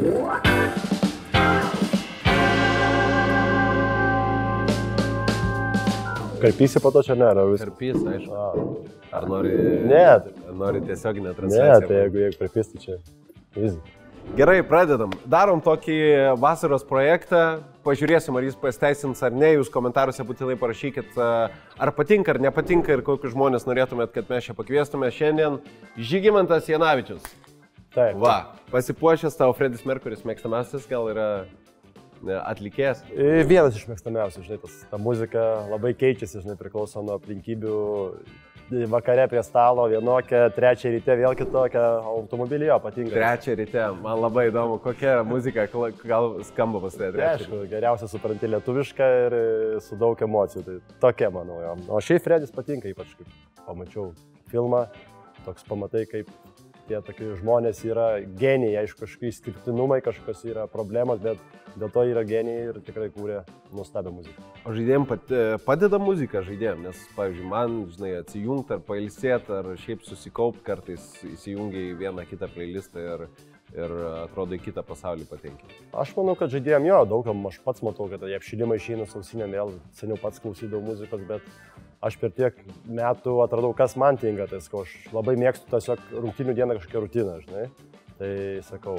Karpysi po to čia nėra. Karpys, aišku. Ar nori, nori tiesioginę Ne, transliaciją? tai jeigu karpys, tai čia easy. Gerai, pradedam. Darom tokį vasaros projektą. Pažiūrėsim, ar jis pasiteisins ar ne. Jūs komentaruose būtinai parašykit, ar patinka ar nepatinka ir kokius žmonės norėtumėt, kad mes čia pakviestume. Šiandien Žygimantas Janavičius. Taip. Va, pasipuošęs tavo Freddis Mercury's mėgstamiausias gal yra atlikėjas. Vienas iš mėgstamiausių, žinai, ta muzika labai keičiasi, žinai, priklauso nuo aplinkybių. Vakare prie stalo vienokia, trečią ryte vėl kitokia, automobilį jo patinka. Trečią ryte, man labai įdomu, kokia muzika gal skamba pas tai trečią. Aišku, geriausia supranti lietuvišką ir su daug emocijų, tai tokia, manau, jo. O šiaip Freddis patinka, ypač kaip pamačiau filmą, toks pamatai, kaip tie tokie žmonės yra genijai, aišku, kažkokie išskirtinumai, kažkokios yra problemos, bet dėl to yra genijai ir tikrai kūrė nuostabią muziką. O žaidėjim padeda muzika žaidėjim, nes, pavyzdžiui, man, žinai, atsijungti ar pailsėti, ar šiaip susikaupti, kartais įsijungia į vieną kitą playlistą ir atrodo į kitą pasaulį patenki. Aš manau, kad žaidėjim jo, daugam aš pats matau, kad jie apšilimą išeina su ausinėm, vėl seniau pats klausydavau muzikos, bet aš per tiek metų atradau, kas man tinka, tai sakau, aš labai mėgstu tiesiog rungtynių dieną kažkokią rutiną, žinai. Tai sakau,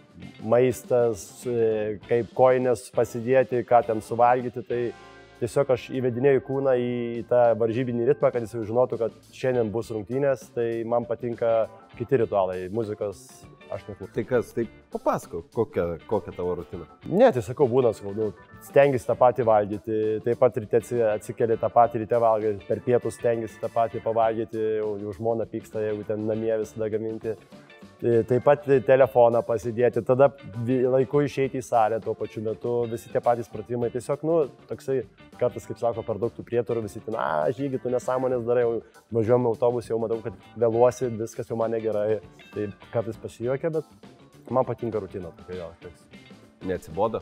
maistas, kaip kojines pasidėti, ką ten suvalgyti, tai tiesiog aš įvedinėjau kūną į tą varžybinį ritmą, kad jis jau žinotų, kad šiandien bus rungtynės, tai man patinka kiti ritualai, muzikos aš neklausau. Tai kas, tai papasakok, kokia tavo rutina? Ne, tai sakau, būna, sakau, stengiasi tą patį valgyti, taip pat ryte atsikeli tą patį ryte valgyti, per pietus stengiasi tą patį pavalgyti, jau žmona pyksta, jeigu ten namie visada gaminti. Taip pat telefoną pasidėti, tada laiku išeiti į salę tuo pačiu metu, visi tie patys pratimai, tiesiog, toksai, kartais, kaip sako, per daug tų prietarų, visi ten, Žygi, tu nesąmonės darai, jau važiuojam autobusą, jau matau, kad vėluosi, viskas jau man negerai, tai kartais pasijuokia, bet man patinka rutina tokia jo. Neatsibodo?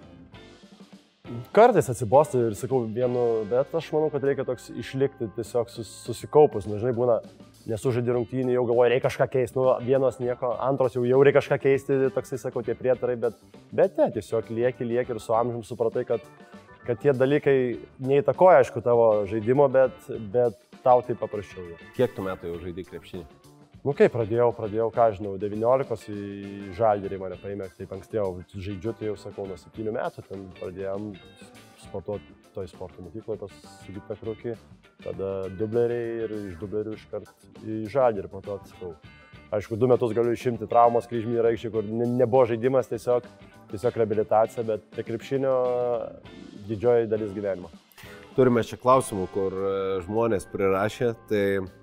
Kartais atsibosta ir sakau vienu, bet aš manau, kad reikia toks išlikti tiesiog susikaupus, nežinai, būna nesužaidė rungtynį, jau galvoja, reikia kažką keisti, vienos nieko, antros jau reikia kažką keisti, toksai sakau, tie prietarai, bet ne, tiesiog lieki ir su amžium supratai, kad tie dalykai neįtakoja, aišku, tavo žaidimo, bet tau tai paprasčiau. Kiek tu metų jau žaidai krepšinį? Kaip pradėjau, ką žinau, 19 į Žalgirį mane paėmė, taip anksti jau žaidžiu, tai jau sakau, nuo 7 metų, ten pradėjom sportuoti toj sporto mokykloje pas Sigitą Krukį, tada dubleriai ir iš dublerių iškart į Žalgirį, po to atsakau. Aišku, 2 metus galiu išimti traumos kryžminį raikščią, kur nebuvo žaidimas, tiesiog reabilitacija, bet prie krepšinio didžioji dalis gyvenimo. Turime čia klausimų, kur žmonės prirašė, tai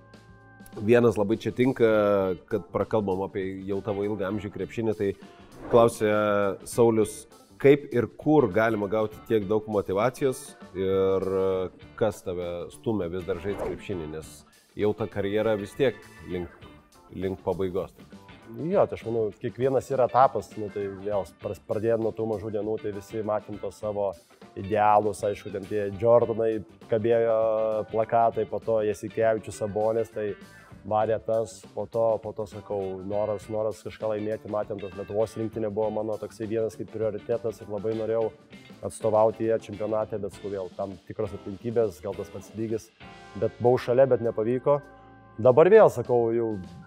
vienas labai čia tinka, kad prakalbam apie jau tavo ilgą amžių krepšinį, tai klausė Saulius, kaip ir kur galima gauti tiek daug motyvacijos ir kas tave stumia vis dar žaisti krepšinį, nes jau ta karjera vis tiek link pabaigos. Jo, tai aš manau, kiekvienas yra etapas, tai vėl pradėjant nuo tų mažų dienų, tai visi matėm tos savo idealus, aišku, ten tie Jordanai kabėjo plakatai, po to Jasikevičius, Sabonis, tai varė tas, po to sakau, noras kažką laimėti, matėm, tas Lietuvos rinktinė buvo mano toksai vienas kaip prioritetas ir labai norėjau atstovauti jie čempionate, bet vėl tam tikros aplinkybės, gal tas pats lygis, bet buvau šalia, bet nepavyko. Dabar vėl, sakau, jau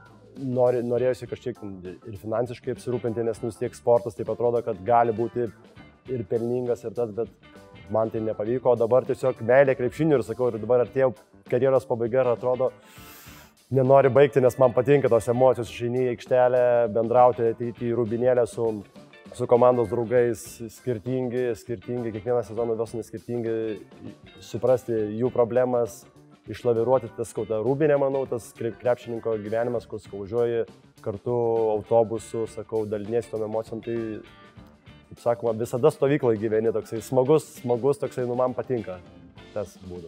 norėjusi kažkiek ir finansiškai apsirūpinti, nes vis tiek sportas taip atrodo, kad gali būti ir pelningas ir tas, bet man tai nepavyko, o dabar tiesiog meilė krepšiniui ir sakau, ir dabar artėjau karjeros pabaiga ir atrodo, nenori baigti, nes man patinka tos emocijos, išeini į aikštelę, bendrauti, ateiti į rūbinėlę su komandos draugais, skirtingi, kiekvieną sezoną vos neskirtingi, suprasti jų problemas, išlaviruoti tas tą rūbinę, manau, tas krepšininko gyvenimas, kur važiuoji kartu autobusu, sakau, daliniesi tom emocijom, tai, kaip sakoma, visada stovykloje gyveni, toksai smagus, toksai, man patinka tas būdas.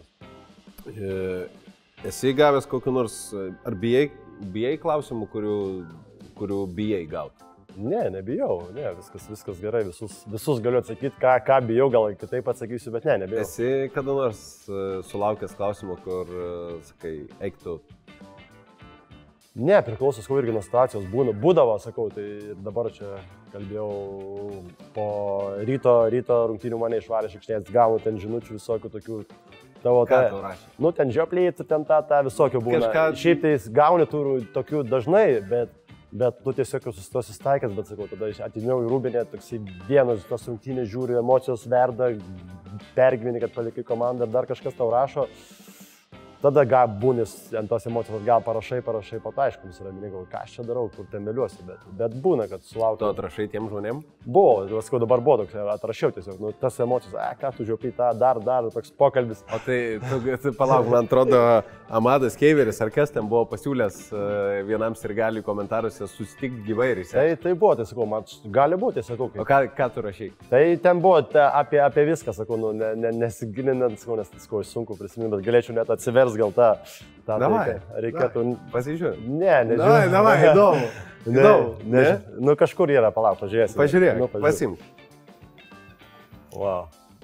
Esi gavęs kokiu nors, ar bijai klausimų, kurių bijai gauti? Ne, nebijau, viskas gerai, visus galiu atsakyti, ką bijau, gal kitaip atsakysiu, bet nebijau. Esi kada nors sulaukęs klausimų, kur, sakai, eik tu? Ne, priklauso, sakau, irgi nuo situacijos būdavo, sakau, tai dabar čia kalbėjau po ryto rungtynių mane išvarė šikšnės, gaunu ten žinučių visokių tokių tavo nu ten žioplyti, ten tą visokių būna. Šiaip tai gauni tokių dažnai, bet tu tiesiog susitaikęs, bet sakau, tada atėjau į Rūbinę, toksai vienas tos rungtynės žiūri, emocijos verda, pergyveni, kad palikai komandą ir dar kažkas tau rašo. Tada būnis ant tos emocijos gal parašai, po to aišku, nusiramini, ką aš čia darau, kur ten meliuosi, bet būna, kad sulaukiu. Tu atrašai tiem žmonėm? Buvo, sakau, dabar buvo toks, atrašiau tiesiog, nu, tas emocijos, ką tu žiūrėjai tą, dar toks pokalbis. O tai, tu palauk, man atrodo, Amadas Keiveris, ar kas ten buvo pasiūlęs vienam sirgaliui komentaruose susitikti gyvai ir įsiaiškinti? Tai buvo, tai sakau, man gali būti, sakau. O ką tu rašai? Tai ten buvo apie viską, sakau, nu, nesigilinant, sakau, nes sakau, sunku prisiminti, bet galėčiau net atsiversti gal tą reikėtų. Pasižiūrėjau. Ne, nežinau. Davai, įdomu. Ne, nu kažkur yra, palauk, pažiūrėsim. Pažiūrėk, pasimk. Wow.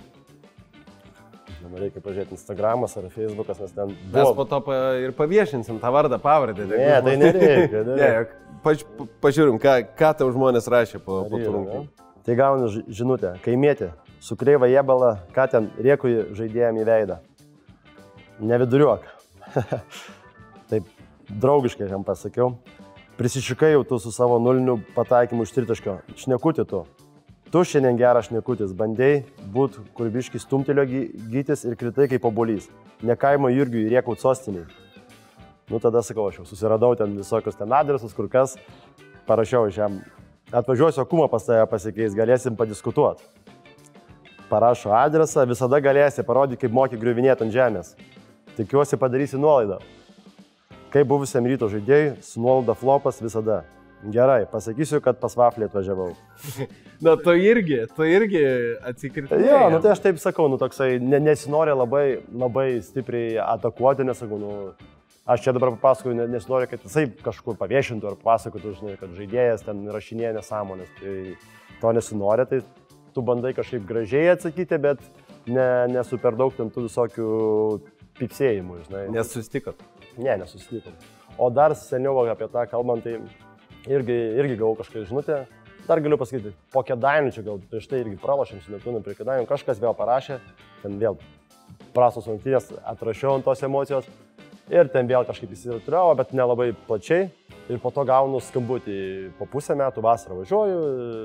Man reikia pažiūrėti Instagramas ar Facebookas, nes ten buvo. Mes po to ir paviešinsim tą vardą, pavardę. Ne, tai nereikia. Ne, pažiūrim, ką tau žmonės rašė po rungtynių. Tai gauni žinutę, kaimietė, su kreiva jebala, ką ten riekui žaidėjam į veidą. Neviduriuok. Taip, draugiškai jam pasakiau. Prisišikai jau tu su savo nuliniu pataikymu iš tritaškio. Šnekutį tu. Tu šiandien geras šnekutis, bandėjai būt kurbiškai stumtelio gytis ir kritai kaip obuolys. Ne kaimo Jurgiui riekaut sostiniai. Nu tada sakau, aš jau susiradau ten visokius ten adresus, kur kas. Parašiau iš jam. Atvažiuosiu akumą pas tave pasikeis, galėsim padiskutuoti. Parašo adresą, visada galėsi parodyti, kaip moki griuvinėti ant žemės. Tikiuosi padarysi nuolaidą. Kaip buvusiam ryto žaidėjui, su nuolaida flopas visada. Gerai, pasakysiu, kad pas Vaflį atvažiavau. Na, tu irgi atsikritai. Jo, nu tai aš taip sakau, nu toksai, nesinori labai stipriai atakuoti, nesakau, nu, aš čia dabar papasakoju, nesinori, kad jisai kažkur paviešintų ar pasakotų, žinai, kad žaidėjas ten rašinėja nesąmonės. Tai to nesinori, tai tu bandai kažkaip gražiai atsakyti, bet nesu per daug ten tų visokių pipsėjimų, žinai. Nesusitikot? Ne, nesusitikom. O dar seniau apie tą kalbant, tai irgi gavau kažką žinutę. Dar galiu pasakyti, po Kėdainių čia gal prieš tai irgi pralošėm su Neptūnu prie Kėdainių, kažkas vėl parašė, ten vėl prastos rungtynės, atrašiau ant tos emocijos ir ten vėl kažkaip įsitraukiau, bet nelabai plačiai. Ir po to gaunu skambutį, po pusę metų vasarą važiuoju,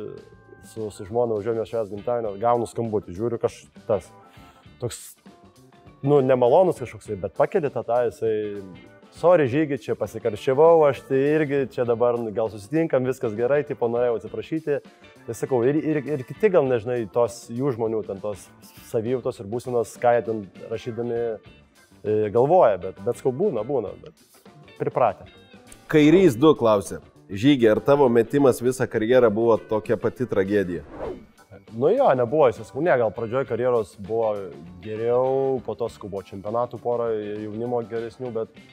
su žmona važiuoju švęs gimtadienio, gaunu skambutį, žiūriu kažkas toks, nu, nemalonus kažkoks, bet pakeli tą, jisai, sorry žygi, čia pasikarščiavau, aš tai irgi čia dabar gal susitinkam, viskas gerai, tipo norėjau atsiprašyti. Tai sakau, ir kiti gal nežinai tos jų žmonių, ten tos savijautos ir būsenos, ką jie ten rašydami galvoja, bet sakau, būna, bet pripratę. Kairys 2 klausė. Žygi, ar tavo metimas visą karjerą buvo tokia pati tragedija? Nu jo, nebuvo, jis sakau, ne, gal pradžioj karjeros buvo geriau, po to sakau, buvo čempionatų pora, jaunimo geresnių,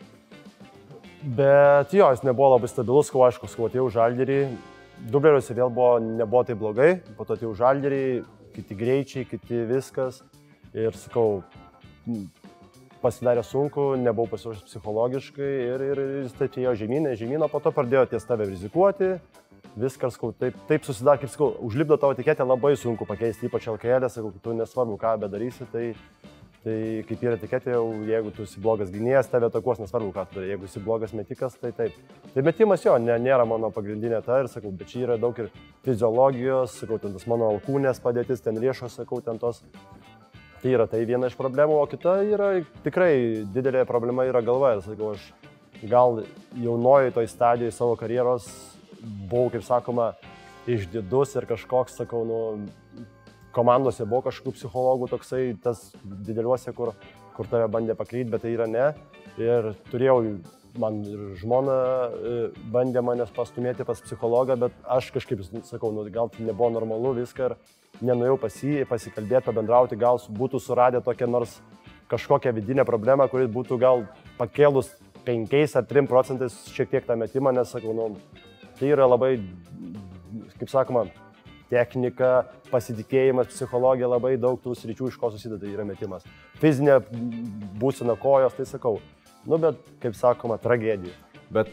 bet jo, jis nebuvo labai stabilus, sakau, aišku, sakau, atėjau Žalgirį, dubleriuose vėl nebuvo taip blogai, po to atėjau Žalgirį, kiti greičiai, kiti viskas ir sakau, pasidarė sunku, nebuvau pasiruošęs psichologiškai ir jis taip ėjo žemyną, po to pradėjo ties tave rizikuoti. Viskas, sakau, taip susidarė, kaip sakau, užlipdo tavo etiketę labai sunku pakeisti, ypač LKL, sakau, tu nesvarbu, ką bedarysi, tai kaip yra etiketė, jau jeigu tu esi blogas gynėjas, tave atakuos, nesvarbu, ką tu darai, jeigu esi blogas metikas, tai taip. Tai metimas jo, nėra mano pagrindinė ta ir sakau, bet čia yra daug ir fiziologijos, sakau, ten tas mano alkūnės padėtis, ten riešos, sakau, ten tos. Tai yra tai viena iš problemų, o kita yra tikrai didelė problema yra galva. Ir sakau, aš gal jaunoji toj stadijoje savo karjeros buvau, kaip sakoma, išdidus ir kažkoks, sakau, nu, komandose buvo kažkokių psichologų toksai, tas dideliuose, kur tave bandė pakryti, bet tai yra ne. Ir turėjau, man ir žmona bandė manęs pastumėti pas psichologą, bet aš kažkaip, sakau, nu, gal tai nebuvo normalu viską ir nenuėjau pasikalbėti, pabendrauti, gal būtų suradę tokią nors kažkokią vidinę problemą, kuris būtų gal pakėlus 5 ar 3% šiek tiek tą metimą, nes, sakau, nu, tai yra labai, kaip sakoma, technika, pasitikėjimas, psichologija, labai daug tų sričių, iš ko susideda yra metimas. Fizinė būsena kojos, tai sakau, nu, bet, kaip sakoma, tragedija. Bet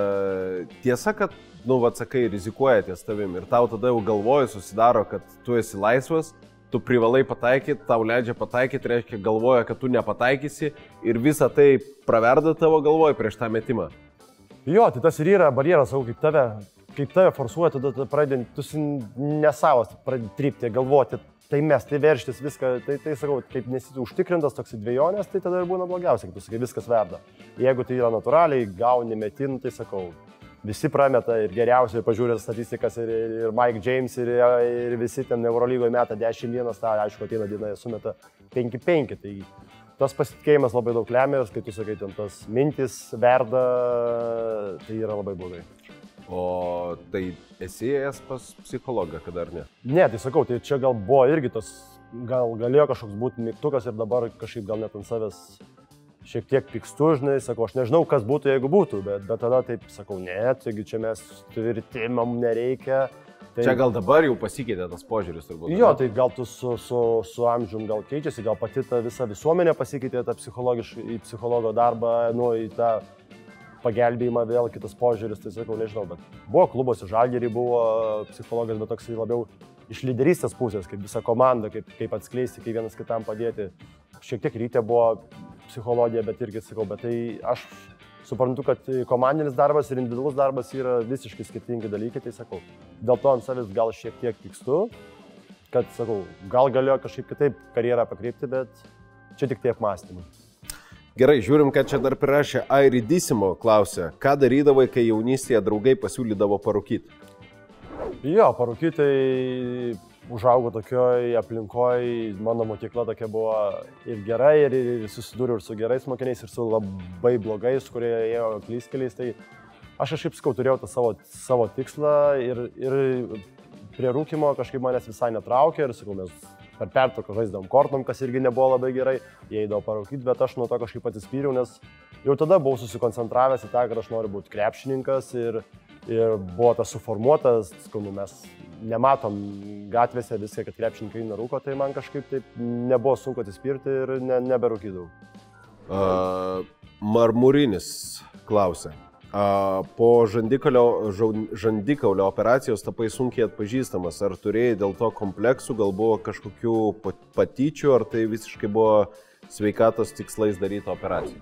tiesa, kad, sakai, rizikuoja ties tavim ir tau tada jau galvoju susidaro, kad tu esi laisvas, tu privalai pataikyti, tau leidžia pataikyti, reiškia galvoja, kad tu nepataikysi ir visa tai praverda tavo galvoj prieš tą metimą. Jo, tai tas ir yra barjeras, kaip tave forsuoja, tada pradedi, tu nesavas, pradedi trypti, galvoti, tai mes, tai verštis viską, tai sakau, kaip nesi užtikrintas toks dviejonės, tai tada ir būna blogiausia, kai tu sakai, viskas verda. Jeigu tai yra natūraliai, gauni metin, tai sakau, visi prameta ir geriausiai pažiūrė statistikas ir Mike James ir visi ten Eurolygoje meta 10-1, tai aišku, ateina diena, jie sumeta 5-5. Tai tas pasitikėjimas labai daug lemia, kai tu sakai, ten tas mintis verda, tai yra labai blogai. O tai esi ėjęs pas psichologą, kada ar ne? Ne, tai sakau, tai čia gal buvo irgi tas, gal galėjo kažkoks būti mygtukas ir dabar kažkaip gal net ant savęs šiek tiek pykstu, žinai, sakau, aš nežinau, kas būtų, jeigu būtų, bet tada taip sakau, ne, taigi čia mes tvirtimam nereikia. Tai... Čia gal dabar jau pasikeitė tas požiūris turbūt. Jo, tai gal tu su amžium gal keičiasi, gal pati ta visa visuomenė pasikeitė tą į psichologo darbą, į tą pagelbėjimą vėl kitas požiūris, tai sakau, nežinau, bet buvo klubuose, Žalgirį buvo psichologas, bet toks labiau iš lyderystės pusės, kaip visa komanda, kaip atskleisti, kaip vienas kitam padėti. Šiek tiek Ryte buvo psichologija, bet irgi sakau, bet tai aš suprantu, kad komandinis darbas ir individualus darbas yra visiškai skirtingi dalykai, tai sakau, dėl to ant savęs gal šiek tiek pykstu, kad sakau, gal galėjo kažkaip kitaip karjerą pakreipti, bet čia tik tie apmąstymai. Gerai, žiūrim, kad čia dar prirašė Airidisimo klausė, ką darydavai, kai jaunystėje draugai pasiūlydavo parūkyti? Jo, parūkyti tai užaugo tokioj aplinkoje, mano mokykla tokia buvo ir gera, ir susidūriau ir su gerais mokiniais, ir su labai blogais, kurie ėjo klystkeliais. Tai aš kažkaip skau, turėjau tą savo tikslą ir prie rūkimo kažkaip manęs visai netraukė ir sakau, mes per pertrauką žaisdavom kortom, kas irgi nebuvo labai gerai, jie eidavo parūkyti, bet aš nuo to kažkaip atsispyriau, nes jau tada buvau susikoncentravęs į tą, kad aš noriu būti krepšininkas ir buvo tas suformuotas, sakau, mes nematom gatvėse viską, kad krepšininkai nerūko, tai man kažkaip taip nebuvo sunku atsispirti ir neberūkydavau. Marmurinis klausė. Po žandikaulio operacijos tapai sunkiai atpažįstamas. Ar turėjai dėl to kompleksų, gal buvo kažkokių patyčių, ar tai visiškai buvo sveikatos tikslais daryta operacija?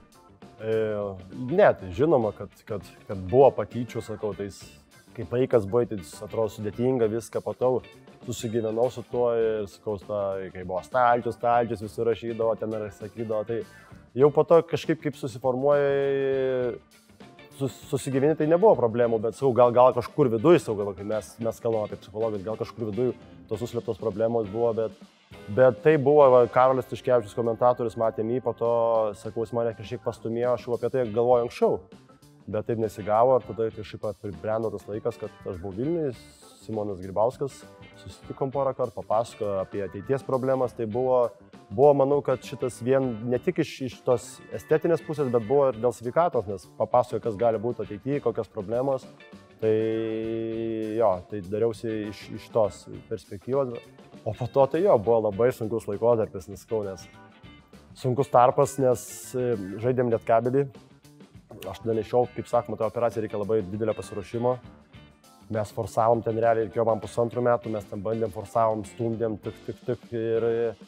Ne, tai žinoma, kad buvo patyčių, sakau, tai kaip vaikas buvo, tai atrodo sudėtinga, viską patau, susigyvenau su tuo ir sakau, kai buvo stalčius, visi rašydavo, ten ir sakydavo, tai jau po to kažkaip kaip susiformuoja, susigyveni, tai nebuvo problemų, bet sakau, gal kažkur viduj, sakau, kai mes kalbame apie psichologus, gal kažkur viduj tos suslėptos problemos buvo, bet tai buvo, Karolis Tiškevičius komentatorius, matėm jį, po to, sakau, jis mane kažkiek pastumėjo, aš jau apie tai galvoju anksčiau, bet taip nesigavo ir tada kažkaip pribrendo tas laikas, kad aš buvau Vilniuje, Simonas Grybauskas, susitikom porą kartų, papasakojo apie ateities problemas, tai buvo, manau, kad šitas ne tik iš tos estetinės pusės, bet buvo ir dėl sveikatos, nes papasakojo, kas gali būti ateityje, kokios problemos, tai jo, tai dariausi iš tos perspektyvos, o po to tai jo, buvo labai sunkus laikotarpis, nes sunkus tarpas, nes žaidėm Lietkabelį. Aš tada nešiau, kaip sakoma, tą operaciją reikia labai didelio pasiruošimo. Mes forsavom ten realiai, reikėjo man 1,5 metų, mes ten bandėm, forsavom, stumdėm, tik ir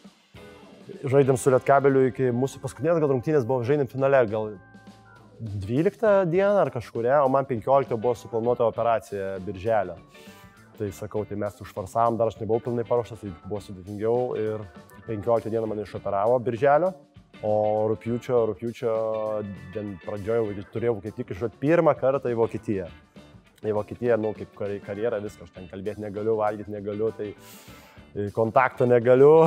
žaidėm su Lietkabeliu iki mūsų paskutinės gal rungtynės buvo, žaidėm finale gal 12 dieną ar kažkuria, o man 15 buvo suplanuota operacija birželio. Tai sakau, tai mes užforsavom, dar aš nebuvau pilnai paruoštas, tai buvo sudėtingiau ir 15 dieną mane išoperavo birželio. O rugpjūčio pradžioje turėjau kaip tik išvažiuoti pirmą kartą į Vokietiją. Į Vokietiją, kaip karjerą, viską, aš ten kalbėti negaliu, valgyti negaliu, tai kontakto negaliu.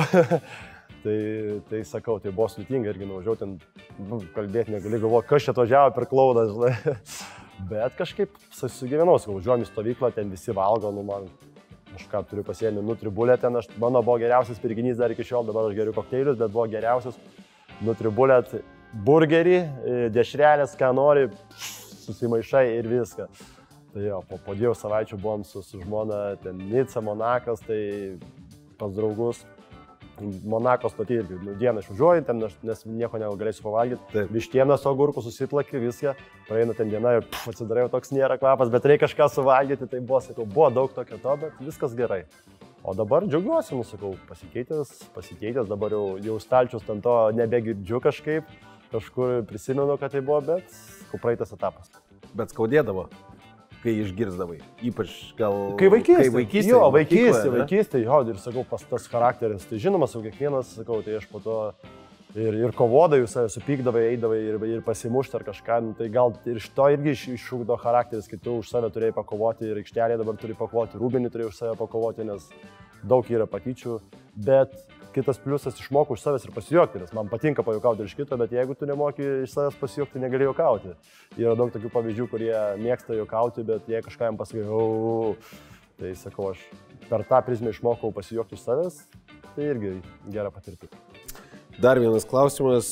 tai sakau, tai buvo sudėtinga irgi nuvažiuoti ten, kalbėti negaliu, galvoju, kas čia atvažiavo per klaudą, žinai. Bet kažkaip susigyvenau, važiuojam į stovyklą, ten visi valgo, man kažką turiu pasiėmę Nutribulę ten, mano buvo geriausias pirginys dar iki šiol, dabar aš geriu kokteilius, bet buvo geriausias. Nutribulėt burgerį, dešrelės, ką nori, susimaišai ir viską. Tai jo, po 2 savaičių buvom su žmona, ten Nica, Monakas, tai pas draugus. Monako stotį irgi, dieną išvažiuoji, ten, nes nieko negalėsiu pavalgyti, vištienas, ogurkų susitlaki, viską, praeina ten diena ir atsidarėjau, toks nėra kvapas, bet reikia kažką suvalgyti, tai buvo, sakau, buvo daug tokio to, bet viskas gerai. O dabar džiaugiuosi, sakau, pasikeitęs, dabar jau stalčius ten to nebegirdžiu kažkaip, kažkur prisimenu, kad tai buvo, bet praeitas etapas. Bet skaudėdavo, kai išgirzdavai, ypač gal... Kai vaikystė, jo, ir sakau, pas tas charakteris, tai žinoma, sakau, kiekvienas, sakau, tai aš po to ir kovodavai, supykdavai, eidavai ir pasimušti ar kažką, tai gal ir iš to irgi iššūkdo charakteris, kai tu už save turėjai pakovoti ir aikštelėje dabar turi pakovoti, rūbinį turėjai už save pakovoti, nes daug yra patyčių, bet kitas pliusas išmokau už savęs ir pasijuokti, nes man patinka pajuokauti iš kito, bet jeigu tu nemoki iš savęs pasijuokti, negali juokauti. Yra daug tokių pavyzdžių, kurie mėgsta juokauti, bet jei kažką jam pasakai, tai sakau, aš per tą prizmę išmokau pasijuokti iš savęs, tai irgi gera patirtis. Dar vienas klausimas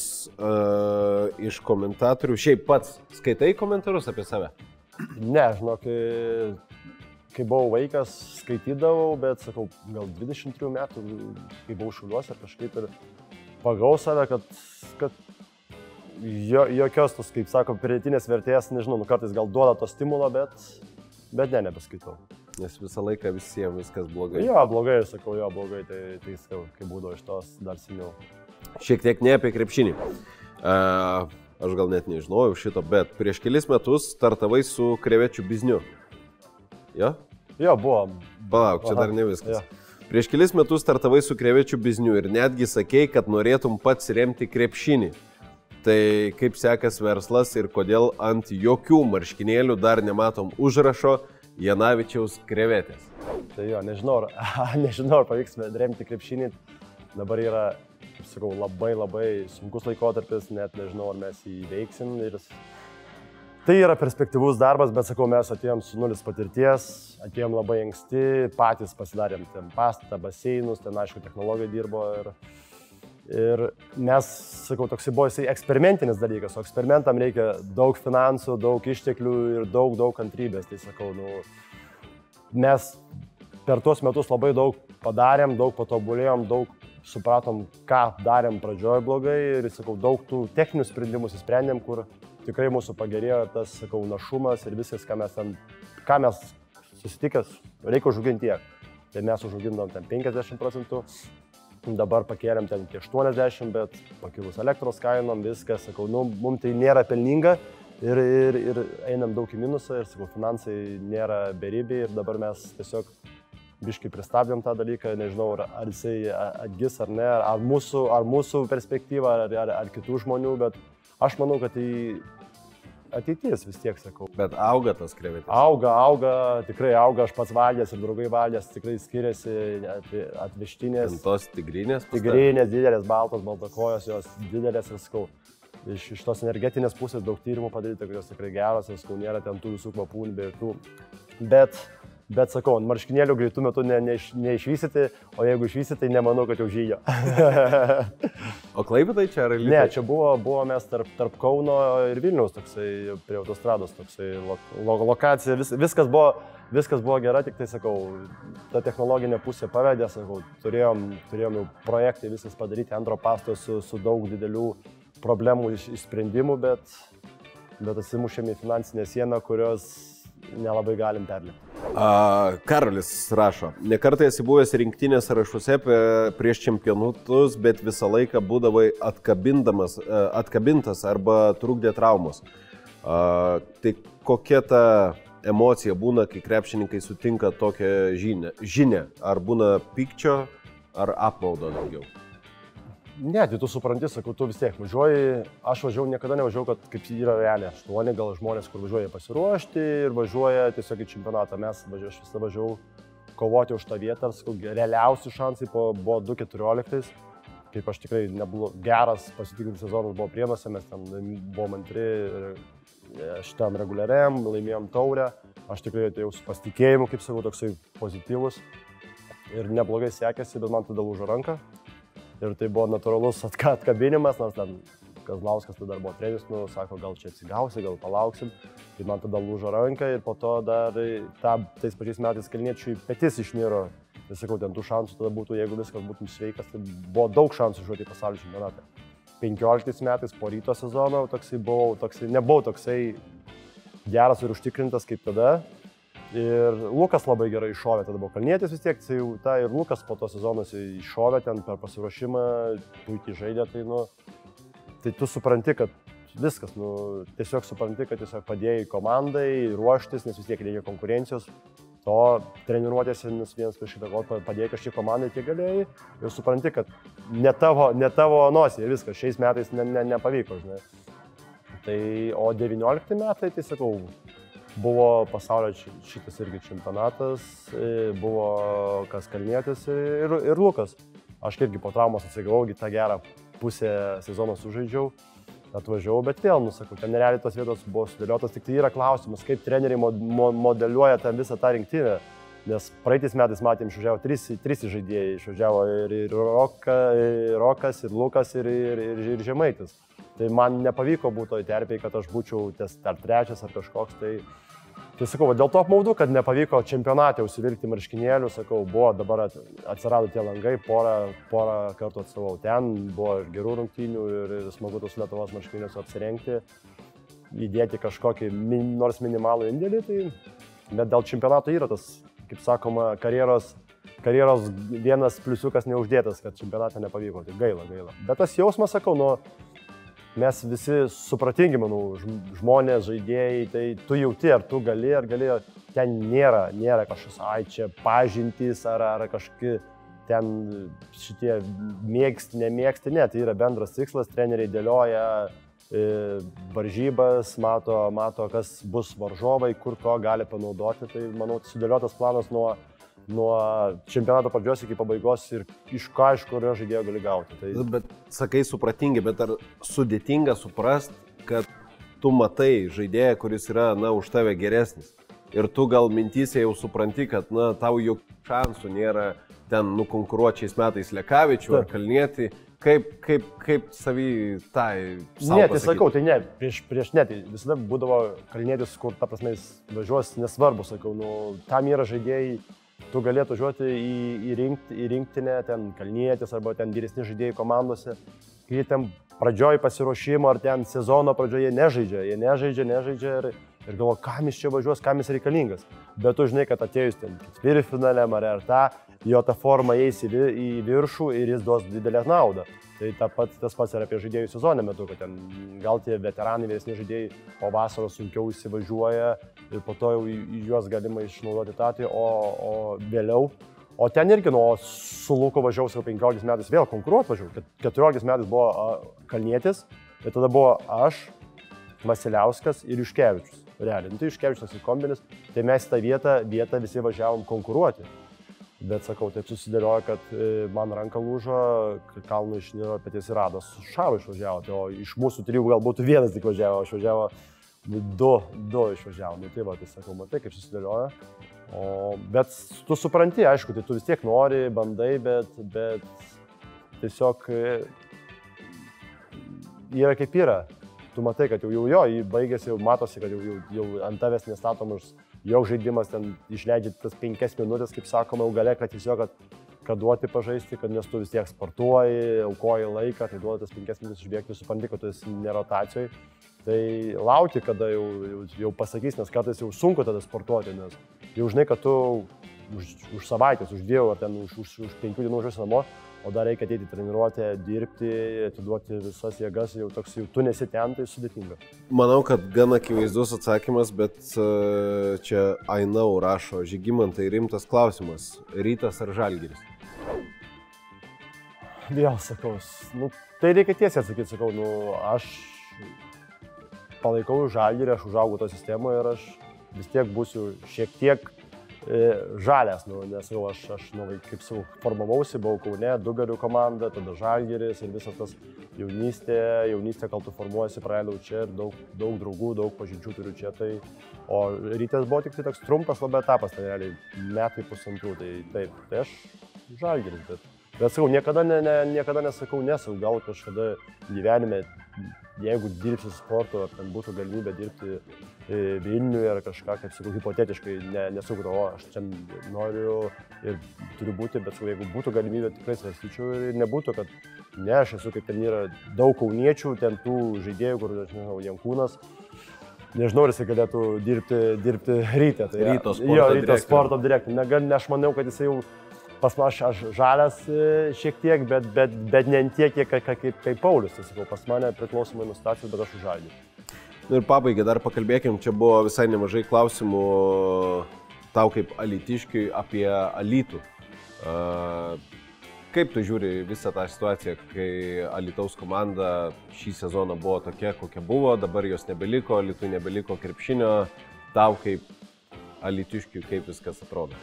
iš komentatorių. Šiaip pats skaitai komentarus apie save? Ne, žinok, kai buvau vaikas, skaitydavau, bet, sakau, gal 23 metų, kai buvau Šiauliuose, kažkaip ir pagavau save, kad jokios tos, kaip sako, pridėtinės vertės, nežinau, kartais gal duoda to stimulo, bet nebeskaitau. Nes visą laiką visiems viskas blogai. Jo, blogai, sakau, blogai, tai sakau, kai būdavo iš tos dar seniau. Šiek tiek ne apie krepšinį. Aš gal net nežinojau šito, bet prieš kelis metus startavai su krevečių bizniu. Jo? Jo, buvo. Palauk, čia dar ne viskas. Jo. Prieš kelis metus startavai su krevečių bizniu ir netgi sakei, kad norėtum pats remti krepšinį. Tai kaip sekas verslas ir kodėl ant jokių marškinėlių dar nematom užrašo Janavičiaus krevetės? Tai jo, nežinau, ar pavyks remti krepšinį. Dabar yra, kaip sakau, labai sunkus laikotarpis, net nežinau, ar mes jį įveiksim. Tai yra perspektyvus darbas, bet sakau, mes atėjom su nulis patirties, atėjom labai anksti, patys pasidarėm ten pastatą, baseinus, ten aišku technologija dirbo ir mes, sakau, toksai buvo jisai eksperimentinis dalykas, o eksperimentam reikia daug finansų, daug išteklių ir daug kantrybės. Tai sakau, mes per tuos metus labai daug padarėm, daug patobulėjom, daug supratom, ką darėm pradžioje blogai ir, sakau, daug tų techninių sprendimų įsprendėm, kur tikrai mūsų pagerėjo tas, sakau, našumas ir viskas, ką mes susitikęs, reikia užauginti tiek. Tai mes užaugindom ten 50%, dabar pakėlėm ten iki 80%, bet pakilus elektros kainom, viskas, sakau, mums tai nėra pelninga ir einam daug į minusą ir, sakau, finansai nėra beribiai ir dabar mes tiesiog biškai pristabdėm tą dalyką, nežinau, ar jisai atgis ar ne, ar mūsų perspektyva, ar kitų žmonių, bet aš manau, kad tai ateities vis tiek, sakau. Bet auga tas krevetės? Auga, tikrai auga, aš pats valgęs ir draugai valgęs, tikrai skiriasi atvežtinės. Tos tigrinės? Tigrinės, didelės, baltakojos, jos didelės ir, sakau, iš tos energetinės pusės daug tyrimų padaryta, kad jos tikrai geros, ir, sakau, nėra ten tų visų kvapų, be jokių. Bet, sakau, ant marškinėlių greitų metų neišvysyti, o jeigu išvysyti, tai nemanau, kad jau žyjo. O Klaipėdai čia ar Alytuje? Ne, čia buvo mes tarp Kauno ir Vilniaus, toksai, prie autostrados, toksai lokacija, viskas buvo gera, tik tai, sakau, ta technologinė pusė pavedė, sakau, turėjom jau projektai viskas padaryti, antro pasto su daug didelių problemų išsprendimų, bet atsimušėme į finansinę sieną, kurios nelabai galim perlipti. Karolis rašo, nekartą esi buvęs rinktinės sąrašuose prieš čempionatus, bet visą laiką būdavai atkabintas arba trukdė traumos. Tai kokia ta emocija būna, kai krepšininkai sutinka tokią žinią? Ar būna pykčio, ar apmaudo daugiau? Ne, tai tu supranti, sakau, tu vis tiek važiuoji, aš niekada nevažiuoju, kad kaip yra realiai 8 gal žmonės, kur važiuoja pasiruošti ir važiuoja tiesiog į čempionatą. Aš visada važiavau kovoti už tą vietą, sakau, realiausi šansai buvo 2-14, kaip aš tikrai nebuvau geras pasitikinti sezonas buvo Prienuose, mes ten buvom antri šitam reguliariam, laimėjom taurę, aš tikrai atėjau su pasitikėjimu, kaip sakau, toksai pozityvus ir neblogai sekėsi, bet man tada lūžo ranką. Ir tai buvo natūralus atkabinimas, nes ten Kazlauskas tada dar buvo treneris, sako, gal čia atsigausi, gal palauksim. Tai man tada lūžo ranką ir po to dar tais pačiais metais Kalniečiui petis išniro Tai sakau, ten tų šansų tada būtų, jeigu viskas būtų sveikas, tai buvo daug šansų žodžiu į pasaulio čempionatą. 15 metais po Ryto sezono nebuvau toksai geras ir užtikrintas kaip tada. Ir Lukas labai gerai iššovė, tada buvo Kalnietis vis tiek, tai ir Lukas po to sezonas iššovė ten per pasiruošimą, puikiai žaidė, tai tu supranti, kad viskas, tiesiog supranti, kad tiesiog padėjai komandai ruoštis, nes vis tiek reikia konkurencijos, to treniruotėse vienas prieš kitą padėjai kažkiek komandai tiek galėjai ir supranti, kad ne tavo nosį ir viskas, šiais metais nepavyko, žinai. Tai, o 19 metai, tai sakau, buvo pasaulio šitas irgi čempionatas, buvo kas Kalnietis ir Lukas. Aš irgi po traumos atsigavau, tą gerą pusę sezono sužaidžiau, atvažiavau, bet vėl, sakau, ten realiai tos vietos buvo sudėliotos, tik tai yra klausimas, kaip treneriai modeliuoja tą visą tą rinktinę. Nes praeitais metais matėm, išvažiavo trys žaidėjai, išvažiavo ir Rokas, ir Lukas, ir Žemaitis. Tai man nepavyko būti toj terpėj, kad aš būčiau ar trečias ar kažkoks. Tai sakau, dėl to apmaudu, kad nepavyko čempionate užsivilkti marškinėlių, sakau, buvo dabar atsirado tie langai, porą kartų atstovau ten, buvo ir gerų rungtynių ir smagu tos Lietuvos marškinėlius apsirengti, įdėti kažkokį nors minimalų indėlį, bet dėl čempionato yra tas, kaip sakoma, karjeros vienas pliusiukas neuždėtas, kad čempionate nepavyko, tai gaila. Bet tas jausmas, sakau, mes visi supratingi, manau, žmonės, žaidėjai, tai tu jauti, ar tu gali, ten nėra kažkas, čia pažintys, ar kažkokie ten šitie mėgsti, nemėgsti, ne, tai yra bendras tikslas, treneriai dėlioja varžybas, mato, kas bus varžovai, kur ko gali panaudoti, tai manau, sudėliotas planas nuo čempionato pradžios iki pabaigos ir iš kurio žaidėjo gali gauti. Tai... Bet sakai supratingi, bet ar sudėtinga suprast, kad tu matai žaidėją, kuris yra, už tave geresnis. Ir tu gal mintyse jau supranti, kad, tau jokių šansų nėra ten nukonkuruoti šiais metais Lekavičių ar Kalnietį. Kaip savį tai savo ne, tai sakau, tai ne, prieš ne, tai visada būdavo Kalnietis, kur, ta prasme, jis važiuos nesvarbu, sakau, tam yra žaidėjai, tu galėtų važiuoti į rinktinę, ten Kalnietis arba ten vyresni žaidėjai komandose, kai jie ten pradžioj pasiruošimo ar ten sezono pradžioje jie nežaidžia ir galvo, kam jis čia važiuos, kam jis reikalingas. Bet tu žinai, kad atėjus ten ketvirtfinaliam ar jo ta forma eis į viršų ir jis duos didelę naudą. Tai tas pats yra apie žaidėjų sezono metu, kad ten gal tie veteranai, vyresni žaidėjai po vasaros sunkiau įsivažiuoja ir po to jau juos galima išnaudoti tatį, o vėliau. O ten irgi, su Luku važiavau 15 metais vėl konkuruoti važiavau. 14 metais buvo Kalnietis ir tada buvo aš, Vasiliauskas ir Juškevičius. Realiai, tai Juškevičius ir kombinis, tai mes tą vietą visi važiavom konkuruoti. Bet sakau, taip susidėliojo, kad man ranka lūžo, kalnų išniro, petys ir Radas su Šaru išvažiavo. Tai, o iš mūsų trijų gal būtų vienas tik važiavo, išvažiavo du išvažiavo. Tai va, tai sakau, matai, kaip susidėliojo. Bet tu supranti, aišku, tai tu vis tiek nori, bandai, bet tiesiog yra kaip yra. Tu matai, kad jau baigėsi, jau matosi, kad jau ant tavęs nestatomas jau žaidimas, ten išleidžia tas 5 minutės, kaip sakoma, jau gale, kad tiesiog, kad duoti pažaisti, kad nes tu vis tiek sportuoji, aukoji laiką, tai duoti tas 5 minutės išbėgti, supranti, kad tu esi nerotacijoj. Tai lauki, kada jau pasakys, nes kartais jau sunku tada sportuoti, nes jau žinai, kad tu už savaitės, už 2 ar ten už 5 dienų užuosi namo, o dar reikia ateiti treniruotę, dirbti, atiduoti visas jėgas, jau tu nesi ten, tai sudėtinga. Manau, kad gana akivaizdus atsakymas, bet čia Ainau rašo, Žygimantai, rimtas klausimas, Rytas ar Žalgiris? Vėl sakau, tai reikia tiesiai atsakyti, sakau, aš palaikau Žalgirį, aš užaugau to sistemoje ir aš vis tiek būsiu šiek tiek žalias, nes jau aš kaip sau formavausi, buvau Kaune, Dugarių komanda, tada Žalgiris ir visas tas jaunystė, kol tu formuojasi, praleidau čia ir daug draugų, daug pažinčių turiu čia, o Rytas buvo tik tai toks trumpas labai etapas, tai realiai metai pusantrų, tai aš Žalgiris, bet sakau, niekada nesakau nesau, gal kažkada gyvenime jeigu dirbsi sportu, ar ten būtų galimybė dirbti Vilniuje ar kažką, kaip sakau, hipotetiškai, nesukau, aš čia noriu ir turiu būti, bet jeigu būtų galimybė, tikrai svarstyčiau ir nebūtų, kad ne, aš esu kaip ten yra daug kauniečių, ten tų žaidėjų, kur, aš nežinau, Jankūnas, nežinau, ar jisai galėtų dirbti Ryte. Tai, Ryto sporto direktorius. Aš manau, kad jisai jau pas mane aš žalias šiek tiek, bet ne tiek, kaip Paulius, tai sakau, pas mane priklausomai nuo situacijos, bet aš už Žalgirį. Ir pabaigai dar pakalbėkim, čia buvo visai nemažai klausimų tau kaip alytiškiui apie Alytų. Kaip tu žiūri visą tą situaciją, kai Alytaus komanda šį sezoną buvo tokia, kokia buvo, dabar jos nebeliko, Alytui nebeliko krepšinio, tau kaip alytiškiui kaip viskas atrodo?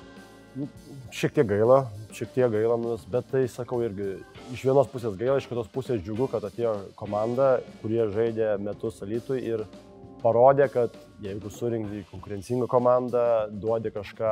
Šiek tiek gaila, bet tai sakau irgi, iš vienos pusės gaila, iš kitos pusės džiugu, kad atėjo komanda, kurie žaidė metus Alytui ir parodė, kad jeigu surinkti konkurencingą komandą, duodi kažką,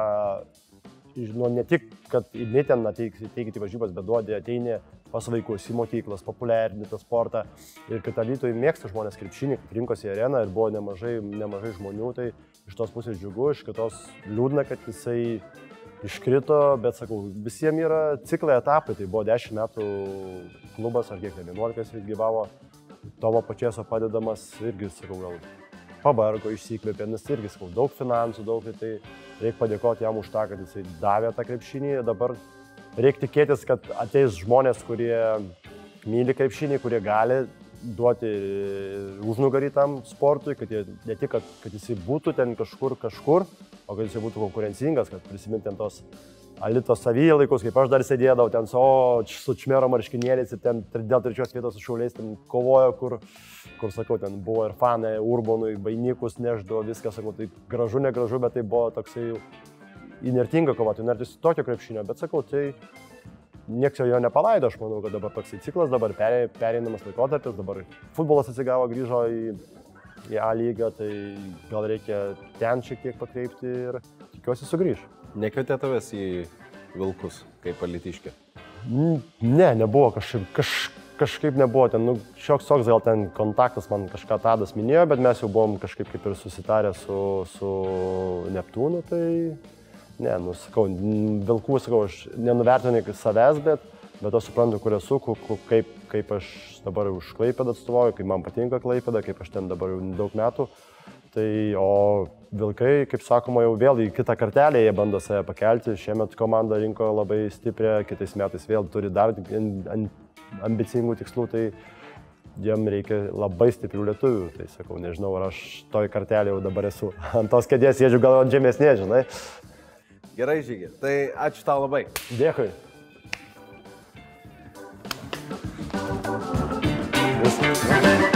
ne tik, kad ne ten ateikite varžybas, bet duodi ateini pas vaikus į mokyklas, populiarinti tą sportą ir kad Alytui mėgsta žmonės krepšinį, kad rinkosi į areną ir buvo nemažai žmonių, tai iš tos pusės džiugu, iš kitos liūdna, kad jisai iškrito, bet sakau, visiems yra ciklai etapai, tai buvo 10 metų klubas, ar kiek 11 gyvavo, Tomo Pačėso padedamas, irgi, sakau, gal pabargo, išsikvėpė, nes irgi, sakau, daug finansų, tai reikia padėkoti jam už tą, kad jisai davė tą krepšinį, dabar reikia tikėtis, kad ateis žmonės, kurie myli krepšinį, kurie gali duoti užnugarį tam sportui, kad ne tik, kad jisai būtų ten kažkur, o kad jisai būtų konkurencingas, kad prisiminti ten tos Alytos savyje laikus, kaip aš dar sėdėdavau ten su Čmero marškinėliais ir ten dėl 3 vietos su Šauliais ten kovojo, kur, sakau, ten buvo ir fanai, Urbonui, vainikus neždavo, viskas, sakau, tai gražu, negražu, bet tai buvo toksai inertinga kova, tai inertis tokio krepšinio, bet sakau, tai nieks jo nepalaido, aš manau, kad dabar toksai ciklas, dabar pereinamas laikotarpis, dabar futbolas atsigavo, grįžo į A lygą, tai gal reikia ten šiek tiek pakreipti ir tikiuosi sugrįž. Nekvietė tavęs į Vilkus kaip alytiškė? Ne, nebuvo, kažkaip nebuvo ten, šioks toks gal ten kontaktas man kažką Tadas minėjo, bet mes jau buvom kažkaip kaip ir susitarę su Neptūnu, tai ne, sakau, Vilkų, sakau, aš nenuvertinu savęs, bet aš suprantu, kur esu, kaip aš dabar už Klaipėdą atstovauju, kaip man patinka Klaipėda, kaip aš ten dabar jau daug metų. Tai, o Vilkai, kaip sakoma, jau vėl į kitą kartelę jie bando save pakelti. Šiemet komanda rinko labai stiprią, kitais metais vėl turi dar ambicingų tikslų, tai jiem reikia labai stiprių lietuvių. Tai sakau, nežinau, ar aš toj kartelė jau dabar esu ant tos kėdės, sėdžiu gal ant žemesnės, žinai. Gerai, Žygi. Tai ačiū tau labai. Dėkui. Viskas.